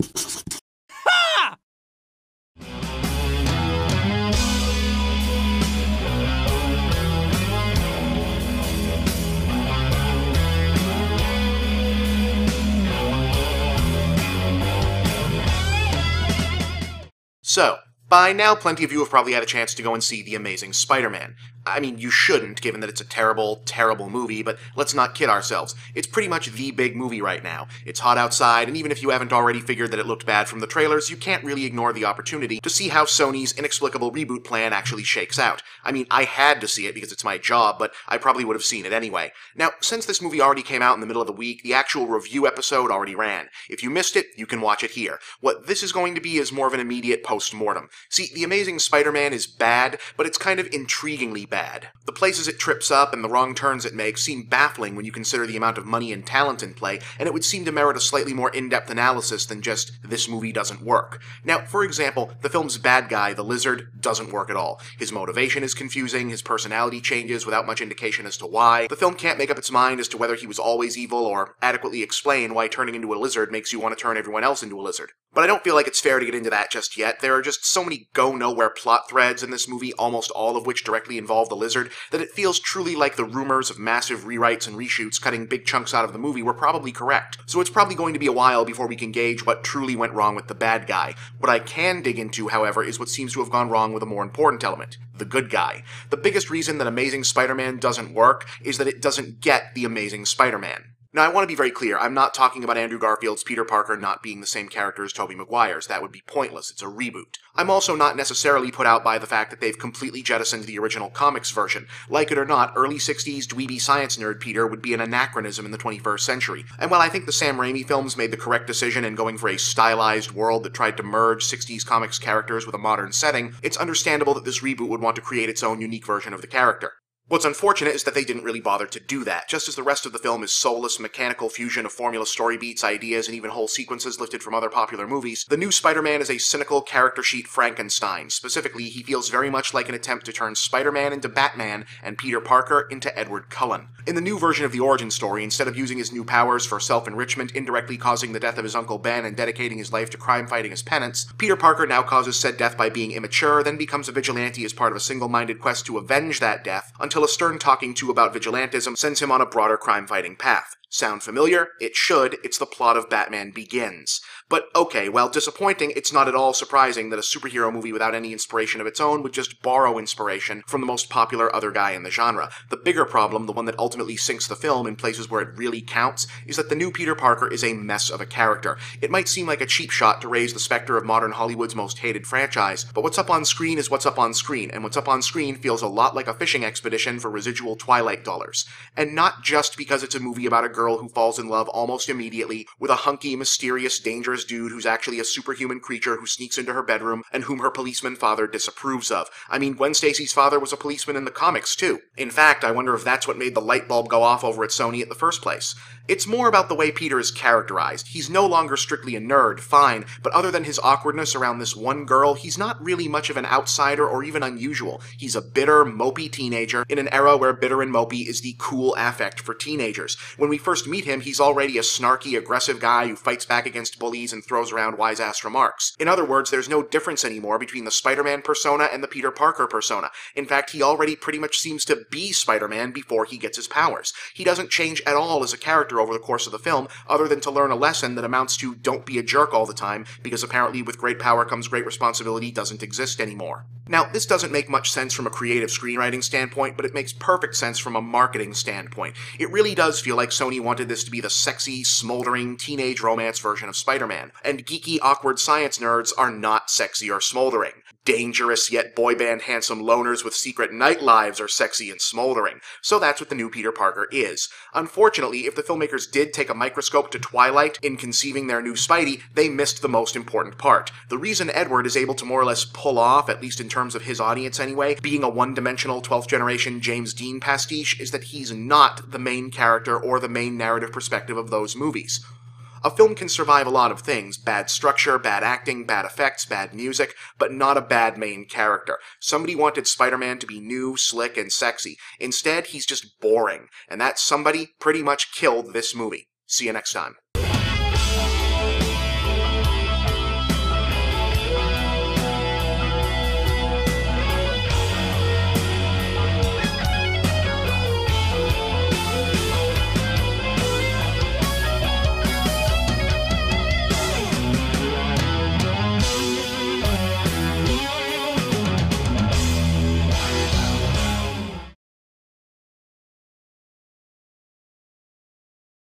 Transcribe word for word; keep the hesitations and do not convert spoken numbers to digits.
Ha! So, by now plenty of you have probably had a chance to go and see The Amazing Spider-Man. I mean, you shouldn't, given that it's a terrible, terrible movie, but let's not kid ourselves. It's pretty much the big movie right now. It's hot outside, and even if you haven't already figured that it looked bad from the trailers, you can't really ignore the opportunity to see how Sony's inexplicable reboot plan actually shakes out. I mean, I had to see it because it's my job, but I probably would have seen it anyway. Now, since this movie already came out in the middle of the week, the actual review episode already ran. If you missed it, you can watch it here. What this is going to be is more of an immediate post-mortem. See, The Amazing Spider-Man is bad, but it's kind of intriguingly bad. The places it trips up and the wrong turns it makes seem baffling when you consider the amount of money and talent in play, and it would seem to merit a slightly more in-depth analysis than just, this movie doesn't work. Now, for example, the film's bad guy, the Lizard, doesn't work at all. His motivation is confusing, his personality changes without much indication as to why. The film can't make up its mind as to whether he was always evil or adequately explain why turning into a lizard makes you want to turn everyone else into a lizard. But I don't feel like it's fair to get into that just yet. There are just so many go-nowhere plot threads in this movie, almost all of which directly involve the Lizard, that it feels truly like the rumors of massive rewrites and reshoots cutting big chunks out of the movie were probably correct. So it's probably going to be a while before we can gauge what truly went wrong with the bad guy. What I can dig into, however, is what seems to have gone wrong with a more important element, the good guy. The biggest reason that Amazing Spider-Man doesn't work is that it doesn't get the Amazing Spider-Man. Now, I want to be very clear. I'm not talking about Andrew Garfield's Peter Parker not being the same character as Tobey Maguire's. That would be pointless. It's a reboot. I'm also not necessarily put out by the fact that they've completely jettisoned the original comics version. Like it or not, early sixties dweeby science nerd Peter would be an anachronism in the twenty-first century. And while I think the Sam Raimi films made the correct decision in going for a stylized world that tried to merge sixties comics characters with a modern setting, it's understandable that this reboot would want to create its own unique version of the character. What's unfortunate is that they didn't really bother to do that. Just as the rest of the film is soulless, mechanical fusion of formula story beats, ideas, and even whole sequences lifted from other popular movies, the new Spider-Man is a cynical character sheet Frankenstein. Specifically, he feels very much like an attempt to turn Spider-Man into Batman and Peter Parker into Edward Cullen. In the new version of the origin story, instead of using his new powers for self-enrichment, indirectly causing the death of his Uncle Ben and dedicating his life to crime-fighting as penance, Peter Parker now causes said death by being immature, then becomes a vigilante as part of a single-minded quest to avenge that death, until a stern talking to about vigilantism sends him on a broader crime-fighting path. Sound familiar? It should. It's the plot of Batman Begins. But okay, while disappointing, it's not at all surprising that a superhero movie without any inspiration of its own would just borrow inspiration from the most popular other guy in the genre. The bigger problem, the one that ultimately sinks the film in places where it really counts, is that the new Peter Parker is a mess of a character. It might seem like a cheap shot to raise the specter of modern Hollywood's most hated franchise, but what's up on screen is what's up on screen, and what's up on screen feels a lot like a fishing expedition for residual Twilight dollars. And not just because it's a movie about a girl who falls in love almost immediately with a hunky, mysterious, dangerous dude who's actually a superhuman creature who sneaks into her bedroom and whom her policeman father disapproves of. I mean, Gwen Stacy's father was a policeman in the comics, too. In fact, I wonder if that's what made the light bulb go off over at Sony at the first place. It's more about the way Peter is characterized. He's no longer strictly a nerd, fine, but other than his awkwardness around this one girl, he's not really much of an outsider or even unusual. He's a bitter, mopey teenager in an era where bitter and mopey is the cool affect for teenagers. When we first meet him, he's already a snarky, aggressive guy who fights back against bullies and throws around wise-ass remarks. In other words, there's no difference anymore between the Spider-Man persona and the Peter Parker persona. In fact, he already pretty much seems to be Spider-Man before he gets his powers. He doesn't change at all as a character over the course of the film, other than to learn a lesson that amounts to don't be a jerk all the time, because apparently with great power comes great responsibility doesn't exist anymore. Now, this doesn't make much sense from a creative screenwriting standpoint, but it makes perfect sense from a marketing standpoint. It really does feel like Sony wanted this to be the sexy, smoldering, teenage romance version of Spider-Man, and geeky, awkward science nerds are not sexy or smoldering. Dangerous yet boy band handsome loners with secret night lives are sexy and smoldering. So that's what the new Peter Parker is. Unfortunately, if the filmmakers did take a microscope to Twilight in conceiving their new Spidey, they missed the most important part. The reason Edward is able to more or less pull off, at least in terms of his audience anyway, being a one-dimensional twelfth generation James Dean pastiche is that he's not the main character or the main narrative perspective of those movies. A film can survive a lot of things, bad structure, bad acting, bad effects, bad music, but not a bad main character. Somebody wanted Spider-Man to be new, slick, and sexy. Instead, he's just boring, and that somebody pretty much killed this movie. See you next time.